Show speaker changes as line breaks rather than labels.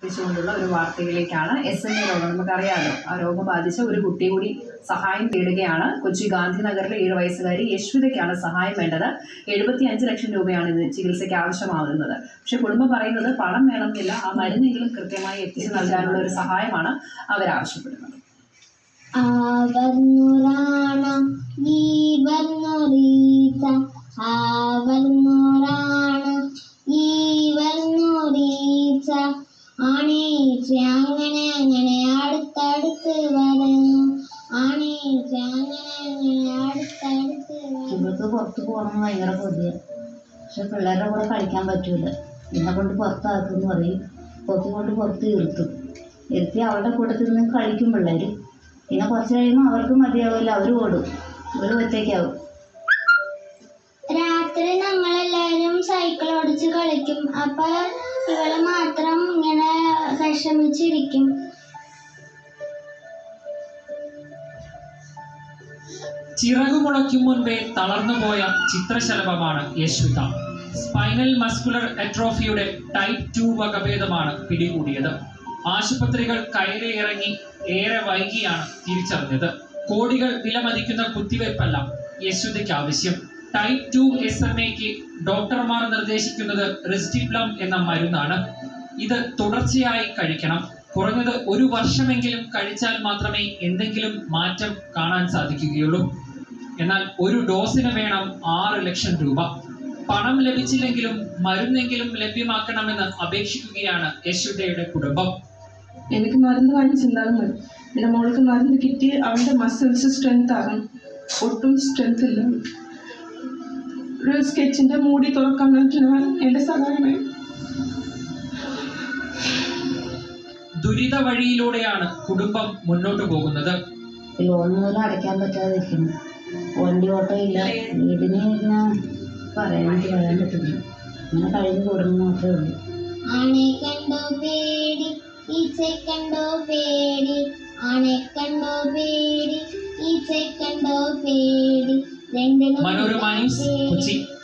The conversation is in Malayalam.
ുള്ള ഒരു വാർത്തയിലേക്കാണ്. SMA രോഗം നമുക്കറിയാമല്ലോ. ആ രോഗം ബാധിച്ച ഒരു കുട്ടി കൂടി സഹായം തേടുകയാണ്. കൊച്ചി ഗാന്ധിനഗറിലെ 7 വയസ്സുകാരി യശ്വിതയ്ക്കാണ് സഹായം വേണ്ടത്. 75 ലക്ഷം രൂപയാണ് ഇത് ചികിത്സയ്ക്ക് ആവശ്യമാകുന്നത്. പക്ഷെ കുടുംബം പറയുന്നത് പണം വേണമെന്നില്ല, ആ മരുന്നെങ്കിലും കൃത്യമായി എത്തിച്ചു നൽകാനുള്ള ഒരു സഹായമാണ് അവരാവശ്യപ്പെടുന്നത്.
അങ്ങനെ അങ്ങനെ അടുത്തടുത്ത് വരുന്നു. ഇവർക്ക് പുറത്ത് പോകണമെന്ന് ഭയങ്കര കൊതിയാണ്. പക്ഷെ പിള്ളേരുടെ കൂടെ കളിക്കാൻ പറ്റൂല. എന്നെ കൊണ്ട് പുറത്താക്കുമെന്ന് പറയും. കൊണ്ട് പുറത്ത് ഇരുത്തി അവരുടെ കൂട്ടത്തിൽ നിന്ന് കളിക്കും പിള്ളേർ. പിന്നെ കുറച്ച് കഴിയുമ്പോൾ അവർക്ക് മതിയാവില്ല, അവർ ഓടും, ഇവർ ഒറ്റയ്ക്കാവും. രാത്രി നമ്മളെല്ലാവരും സൈക്കിൾ ഓടിച്ച് കളിക്കും. അപ്പൊ ഇവള് മാത്രം ഇങ്ങനെ വിഷമിച്ചിരിക്കും.
ചിറകുമുളയ്ക്കും മുൻപേ തളർന്നുപോയ ചിത്രശലഭമാണ് യശ്വിത. സ്പൈനൽ മസ്കുലർ അട്രോഫിയുടെ ടൈപ്പ് 2 വകഭേദമാണ് പിടികൂടിയത്. ആശുപത്രികൾ കയറി ഇറങ്ങി ഏറെ വൈകിയാണ് തിരിച്ചറിഞ്ഞത്. കോടികൾ വിലമതിക്കുന്ന കുത്തിവയ്പ്പല്ല യശ്വിതയ്ക്ക് ആവശ്യം. ടൈപ്പ് 2 SMA ഡോക്ടർമാർ നിർദ്ദേശിക്കുന്നത് റിസ്റ്റിപ്ലം എന്ന മരുന്നാണ്. ഇത് തുടർച്ചയായി കഴിക്കണം. കുറഞ്ഞത് 1 വർഷമെങ്കിലും കഴിച്ചാൽ മാത്രമേ എന്തെങ്കിലും മാറ്റം കാണാൻ സാധിക്കുകയുള്ളൂ. എന്നാൽ ഒരു ഡോസിന് വേണം 6 ലക്ഷം രൂപ. പണം ലഭിച്ചില്ലെങ്കിലും മരുന്നെങ്കിലും ലഭ്യമാക്കണമെന്ന് അപേക്ഷിക്കുകയാണ് യശ്വിതയുടെ കുടുംബം.
എനിക്ക് മരുന്ന് വാങ്ങിച്ചെന്താലും മതി. എൻ്റെ മോൾക്ക് മരുന്ന് കിട്ടി. അവൻ്റെ മസിൽസ് സ്ട്രെങ്ത് ആകും. ഒട്ടും സ്ട്രെങ്ത് ഇല്ല. ഒരു സ്കെച്ചിൻ്റെ മൂടി തുറക്കാൻ പറ്റുന്നവൻ എൻ്റെ സഹായമേ.
ദുരിത വഴിയിലൂടെയാണ് കുടുംബം മുന്നോട്ട് പോകുന്നത്.
ലോൺ പോലും അടയ്ക്കാൻ പറ്റാതിരിക്കുന്നു. വണ്ടി ഓട്ടോ ഇല്ല. വീടിന് പറയാൻ പറ്റില്ല. അങ്ങനെ കഴിഞ്ഞു കൊടുക്കുന്നു മാത്രമേ ഉള്ളൂ. ആണെ കണ്ടോ പേടി, ഈച്ചെ കണ്ടോ പേടി, ആണെ കണ്ടോ പേടി, ഈച്ചെ കണ്ടോ പേടി.
മനോരമ ന്യൂസ്, കൊച്ചി.